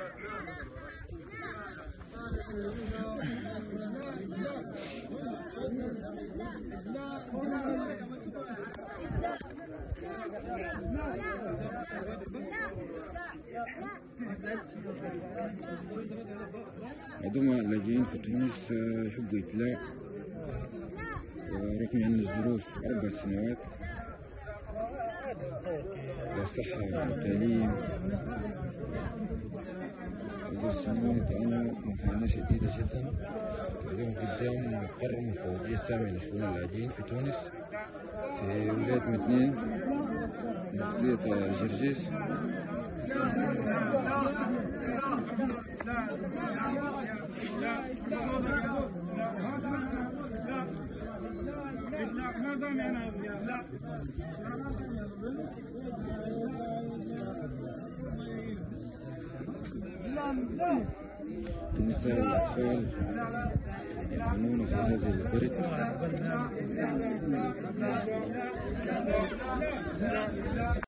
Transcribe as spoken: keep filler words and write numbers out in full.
عندما اللاجئين في تونس يحبوا إطلاع، ورغم أن الظروف أربع سنوات لا صحة ولا تعليم والسموم تعانوا معاناة شديدة جدا. اليوم قدام مقر المفوضية السامية لشؤون اللاجئين في تونس في ولاية متنين محافظية جرجيس. النساء والأطفال يعانون في هذه البرد.